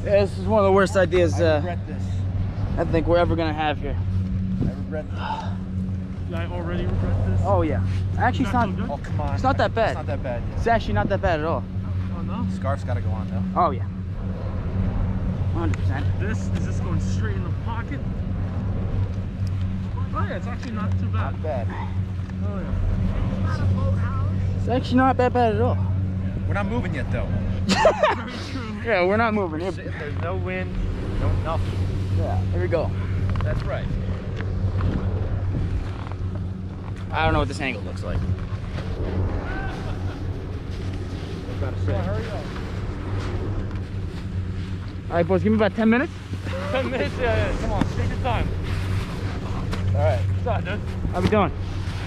Yeah, this is one of the worst ideas I regret this. I think we're ever gonna have here. I regret this. I already regret this. Oh yeah. Actually, it's not. Oh come on. It's not that bad. It's not that bad. It's actually not that bad at all. Oh no. Scarf's gotta go on though. Oh yeah. 100%. Is this going straight in the pocket? Oh yeah, it's actually not too bad. Not bad. Oh yeah. It's actually not that bad at all. We're not moving yet though. Very true. Yeah, we're not moving. There's no wind, no nothing. Yeah, here we go. That's right. I don't know what this angle looks like. Gotta say. Hurry up. All right, boys, give me about 10 minutes. 10 minutes, yeah. Come on, take your time. All right. What's up, dude? How we doing?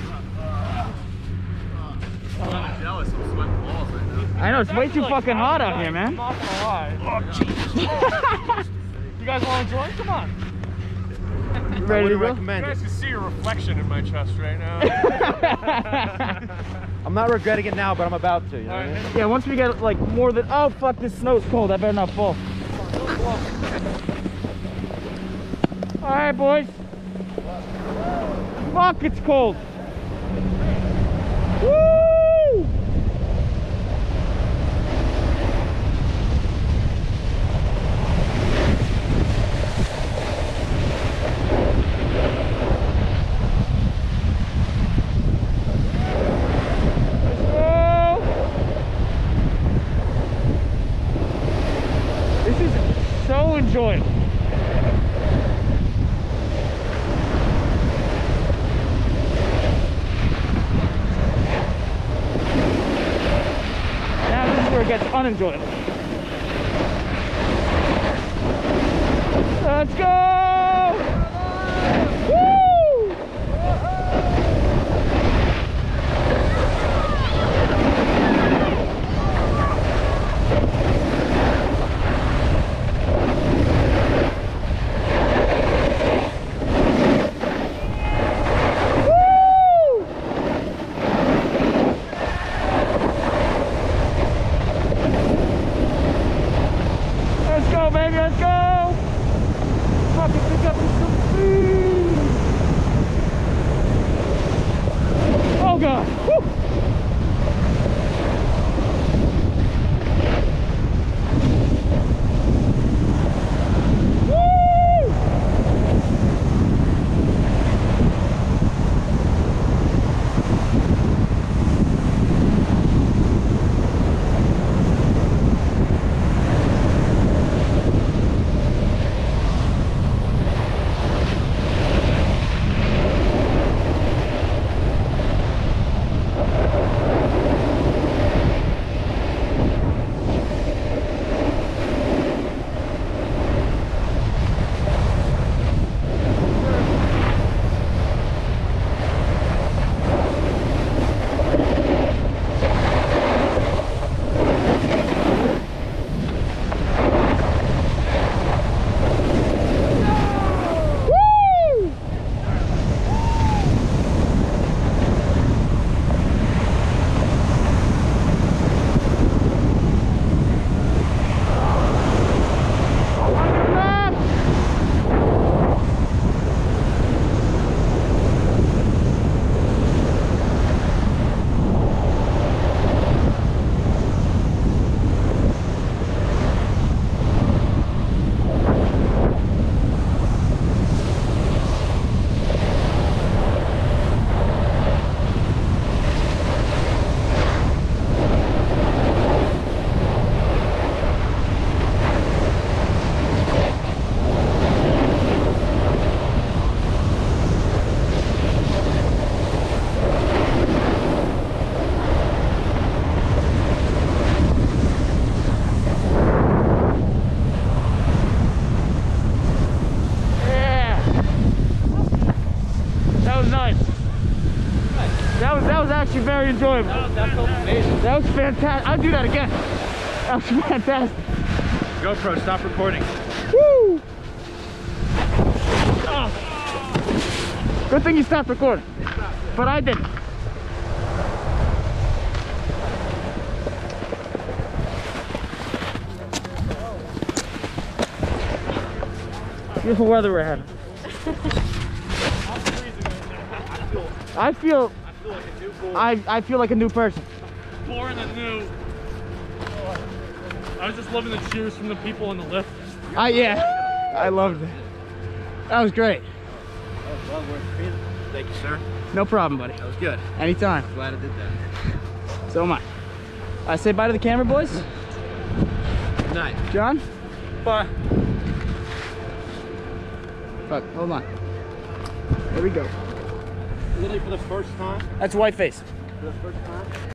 I'm jealous. I'm sweating balls right now. I know, it's way too fucking hot out here, man. I'm not gonna lie. Oh, Jesus. You guys want to join? Come on. You ready to go? You guys can see your reflection in my chest right now. I'm not regretting it now, but I'm about to. You know what I mean? Yeah, once we get like more than, oh fuck, this snow's cold. I better not fall. All right, boys. Fuck, it's cold. Woo! So enjoyable. Now this is where it gets unenjoyable. Let's go! Woo! Baby, let's go! Fucking pick up some food! Oh god! Woo! That was actually very enjoyable. That felt amazing. That was fantastic. I'll do that again. That was fantastic. GoPro, stop recording. Woo! Oh. Good thing you stopped recording. But I didn't. Beautiful weather we're having. I feel I feel like a new person. Born anew. I was just loving the cheers from the people in the lift. Yeah, I loved it. That was great. That was well worth the feeling. Thank you, sir. No problem, buddy. That was good. Anytime. Glad I did that. So am I. Say bye to the camera, boys. Good night. John? Bye. Fuck, hold on. There we go. Literally for the first time. That's Whiteface. For the first time.